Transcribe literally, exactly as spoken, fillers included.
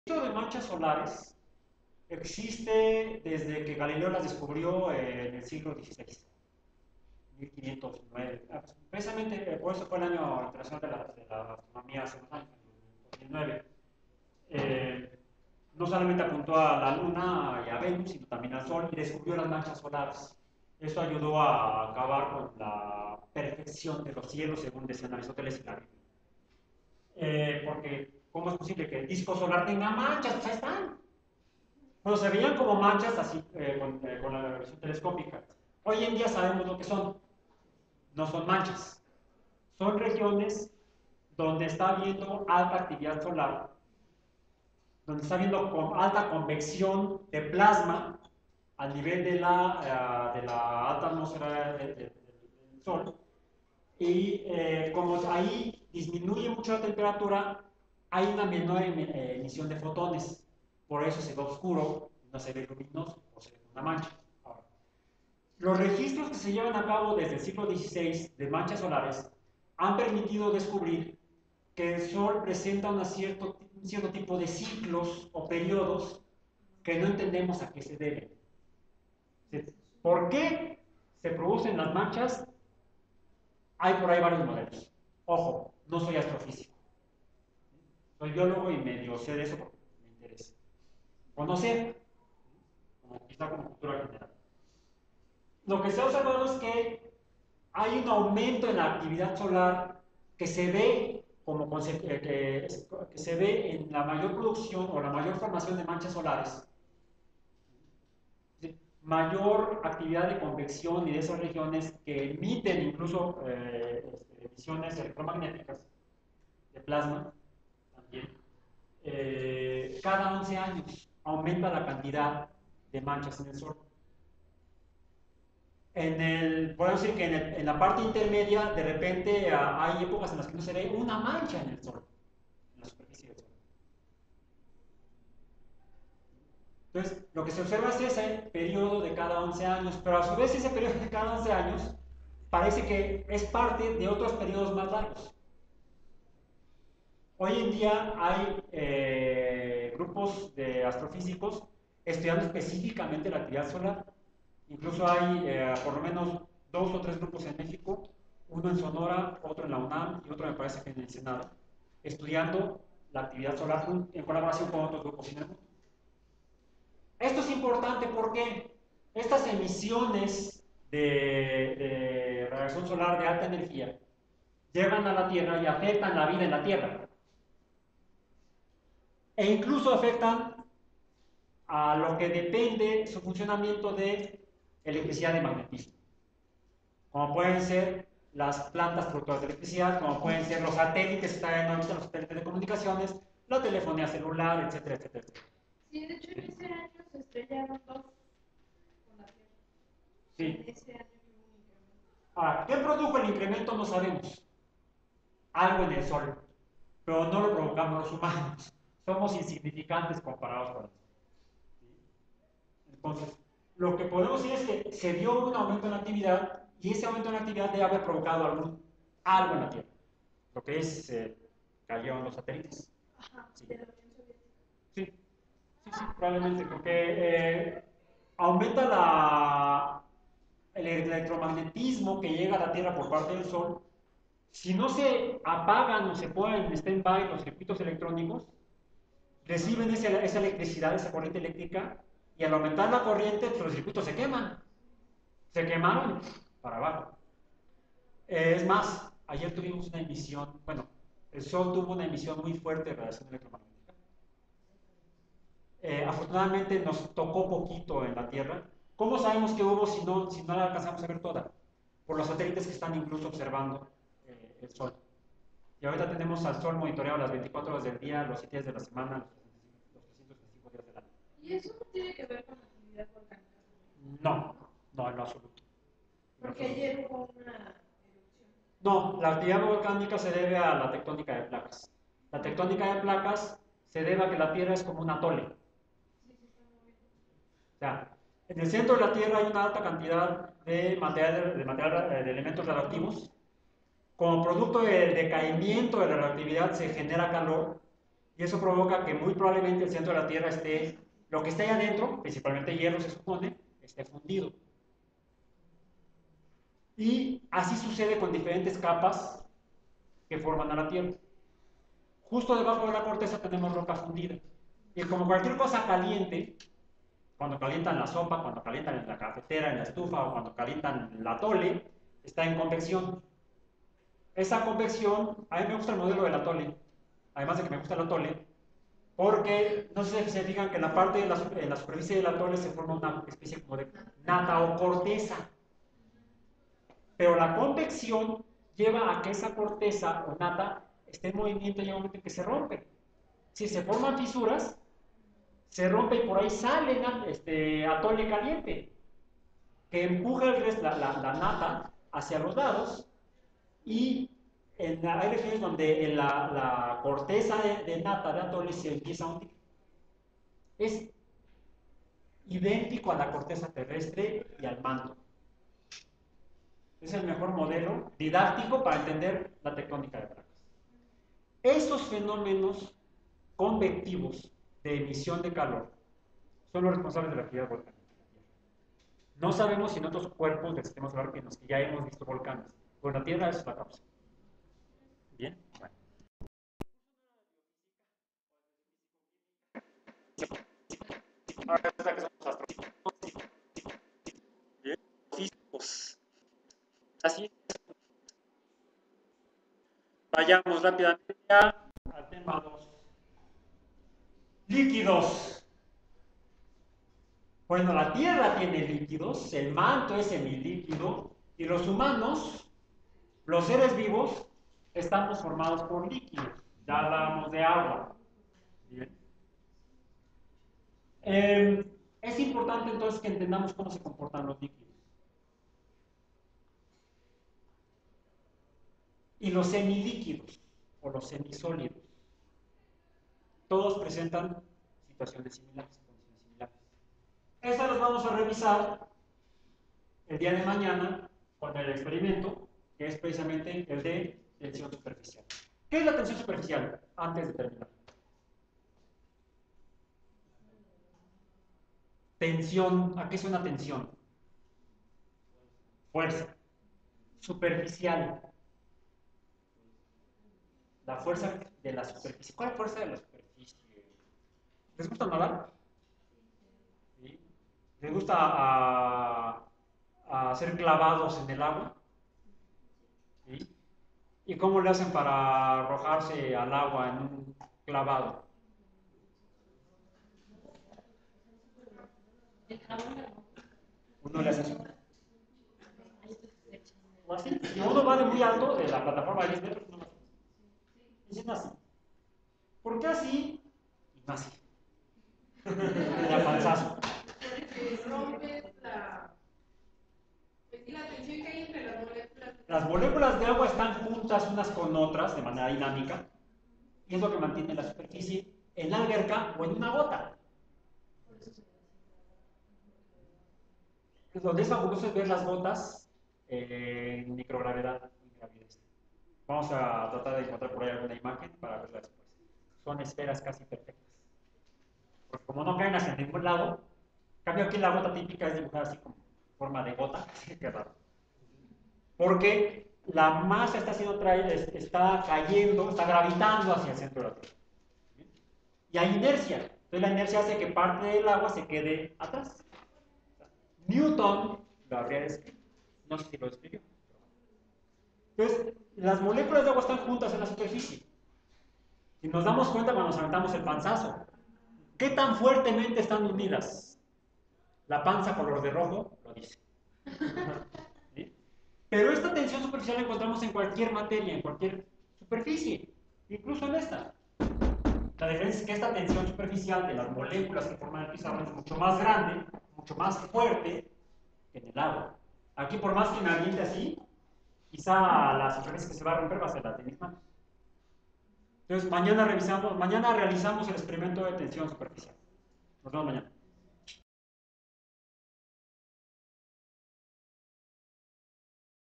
Esto de manchas solares existe desde que Galileo las descubrió eh, en el siglo dieciséis, mil quinientos nueve. Ah, pues, precisamente eh, por eso fue el año internacional de la, de la astronomía hace unos años, en dos mil nueve. Eh, no solamente apuntó a la Luna y a Venus, sino también al Sol y descubrió las manchas solares. Esto ayudó a acabar con la perfección de los cielos, según decían Aristóteles y la Biblia. Eh, porque, ¿cómo es posible que el disco solar tenga manchas? Pues ahí están. Bueno, se veían como manchas así eh, con, eh, con la visión telescópica. Hoy en día sabemos lo que son. No son manchas. Son regiones donde está habiendo alta actividad solar, donde está habiendo con alta convección de plasma a nivel de la, uh, de la alta atmósfera de, de, de, del Sol. Y eh, como ahí disminuye mucho la temperatura, hay una menor eh, emisión de fotones. Por eso se ve oscuro, no se ve luminoso o se ve una mancha. Ahora, los registros que se llevan a cabo desde el siglo dieciséis de manchas solares han permitido descubrir que el Sol presenta una cierto, un cierto tipo de ciclos o periodos que no entendemos a qué se deben. ¿Por qué se producen las manchas? Hay por ahí varios modelos. Ojo, no soy astrofísico. Soy biólogo y medio sé de eso porque me interesa. Conocer, como quizá como cultura general. Lo que se ha observado es que hay un aumento en la actividad solar que se ve como que, que, que se ve en la mayor producción o la mayor formación de manchas solares, mayor actividad de convección y de esas regiones que emiten incluso eh, emisiones electromagnéticas de plasma también. Eh, cada once años aumenta la cantidad de manchas en el Sol. En el, podemos decir que en, el, en la parte intermedia, de repente, uh, hay épocas en las que no se ve una mancha en el Sol, en la superficie del Sol. Entonces, lo que se observa es ese periodo de cada once años, pero a su vez ese periodo de cada once años parece que es parte de otros periodos más largos. Hoy en día hay eh, grupos de astrofísicos estudiando específicamente la actividad solar. Incluso hay eh, por lo menos dos o tres grupos en México, uno en Sonora, otro en la UNAM y otro me parece que en el Senado, estudiando la actividad solar en colaboración con otros grupos en el mundo. Esto es importante porque estas emisiones de, de radiación solar de alta energía llegan a la Tierra y afectan la vida en la Tierra. E incluso afectan a lo que depende su funcionamiento de electricidad y magnetismo, como pueden ser las plantas productoras de electricidad, como pueden ser los satélites que están en órbita, los satélites de comunicaciones, la telefonía celular, etcétera, etcétera. Sí, de hecho en ese año se estrellaron dos con la Tierra. Sí. En ese año hubo un incremento. Ahora, ¿qué produjo el incremento? No sabemos. Algo en el Sol, pero no lo provocamos los humanos. Somos insignificantes comparados con eso. Entonces, lo que podemos decir es que se dio un aumento en la actividad y ese aumento en la actividad debe haber provocado algún, algo en la Tierra. Lo que es, eh, cayeron los satélites. Ajá, Sí. de la Unión Soviética. Sí, sí, sí, probablemente, porque eh, aumenta la, el electromagnetismo que llega a la Tierra por parte del Sol. Si no se apagan o se ponen en stand-by los circuitos electrónicos, reciben esa, esa electricidad, esa corriente eléctrica, y al aumentar la corriente, pues, los circuitos se queman. Se quemaron para abajo. Eh, es más, ayer tuvimos una emisión, bueno, el Sol tuvo una emisión muy fuerte de radiación electromagnética. Eh, afortunadamente nos tocó poquito en la Tierra. ¿Cómo sabemos que hubo si no, si no la alcanzamos a ver toda? Por los satélites que están incluso observando eh, el Sol. Y ahorita tenemos al Sol monitoreado las veinticuatro horas del día, los siete días de la semana, los trescientos sesenta y cinco días del año. ¿Y eso no tiene que ver con la actividad volcánica? No, no, en lo absoluto. En lo Porque absoluto. ayer hubo una erupción. No, la actividad volcánica se debe a la tectónica de placas. La tectónica de placas se debe a que la Tierra es como un atole. Sí, se está moviendo. O sea, en el centro de la Tierra hay una alta cantidad de material, de, material, de elementos radioactivos. Como producto del decaimiento de la radioactividad se genera calor Y eso provoca que muy probablemente el centro de la Tierra esté, lo que está ahí adentro, principalmente hierro se supone, esté fundido. Y así sucede con diferentes capas que forman a la Tierra. Justo debajo de la corteza tenemos roca fundida. Y como cualquier cosa caliente, cuando calientan la sopa, cuando calientan en la cafetera, en la estufa o cuando calientan la atole, está en convección. Esa convección, a mí me gusta el modelo del atole, además de que me gusta el atole, porque no sé si se fijan que en la parte de la, en la superficie del atole se forma una especie como de nata o corteza. Pero la convección lleva a que esa corteza o nata esté en movimiento y llega un momento en que se rompe. Si se forman fisuras, se rompe y por ahí sale este atole caliente, que empuja el resto, la, la, la nata hacia los lados y en, hay regiones donde en la, la corteza de, de nata de atole se empieza a hundir. Es idéntico a la corteza terrestre y al manto. Es el mejor modelo didáctico para entender la tectónica de placas. Estos fenómenos convectivos de emisión de calor son los responsables de la actividad volcánica. No sabemos si en otros cuerpos del sistema solar en los que ya hemos visto volcanes, pero la Tierra es la causa. Bien, bueno. Ahora resulta que somos astrofísicos. Bien, físicos. Así. Vayamos rápidamente ya al tema dos. Líquidos. Bueno, la Tierra tiene líquidos, el manto es semilíquido, y los humanos, los seres vivos, estamos formados por líquidos. Ya hablábamos de agua. Bien. Eh, es importante entonces que entendamos cómo se comportan los líquidos. Y los semilíquidos, o los semisólidos, todos presentan situaciones similares, condiciones similares. Estas las vamos a revisar el día de mañana con el experimento, que es precisamente el de tensión superficial. ¿Qué es la tensión superficial? Antes de terminar. Tensión, ¿a qué suena tensión? Fuerza. Superficial. La fuerza de la superficie. ¿Cuál es la fuerza de la superficie? ¿Les gusta nadar? ¿Sí? ¿Les gusta a, a hacer clavados en el agua? ¿Sí? ¿Y cómo le hacen para arrojarse al agua en un clavado? Uno le hace así. O así. Si uno va de muy alto, de la plataforma de diez metros, uno así. Y es así. ¿Por qué así? Y no así. De panzazo. Rompes la, pues, la tensión que hay entre las moléculas. Las moléculas de agua están juntas unas con otras de manera dinámica y es lo que mantiene la superficie en la alberca o en una gota. Donde es fabuloso es ver las gotas eh, en microgravedad. Vamos a tratar de encontrar por ahí alguna imagen para verla después. Son esferas casi perfectas. Porque como no caen hacia ningún lado, en cambio aquí la gota típica es dibujada así como forma de gota, qué raro. Porque la masa está siendo traída, está cayendo, está gravitando hacia el centro de la Tierra. Y hay inercia. Entonces la inercia hace que parte del agua se quede atrás. Newton lo habría descrito. No sé si lo describió. Entonces, las moléculas de agua están juntas en la superficie. Si nos damos cuenta cuando nos aventamos el panzazo, ¿qué tan fuertemente están unidas? La panza color de rojo lo dice. ¿Sí? Pero esta tensión superficial la encontramos en cualquier materia, en cualquier superficie, incluso en esta. La diferencia es que esta tensión superficial de las moléculas que forman el pizarro es mucho más grande, mucho más fuerte que en el agua. Aquí, por más que me aviente así, quizá la superficie que se va a romper va a ser la de mis manos. Entonces, mañana revisamos, mañana realizamos el experimento de tensión superficial. Nos vemos mañana.